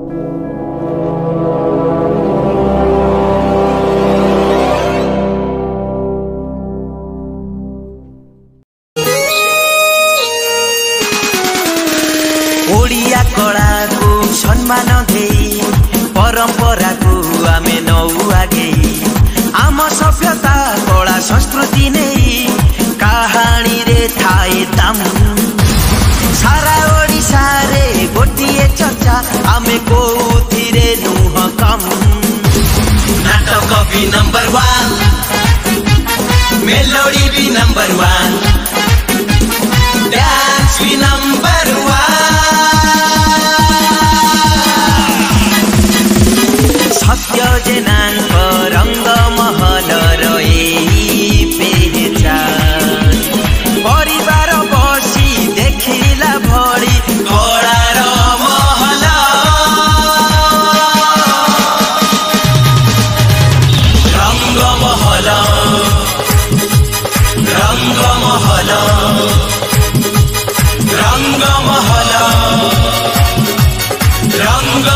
ओडिया कला को सम्मान दे परंपरा को आमे नौ आगे आम सभ्यता कला संस्कृति नहीं कहानी रे थाए दाम सारा ओडिशा रे गोटिए चर्चा आमे कोथिरे नुह कम नाटक भी नंबर 1 मेलोडी भी नंबर 1 डांस भी नंबर 1 सत्य जेनांक रंग महल रही पेचान परिवार बसी देखिला भरी कलार महल रंग महल रंग महल रंग महल रंग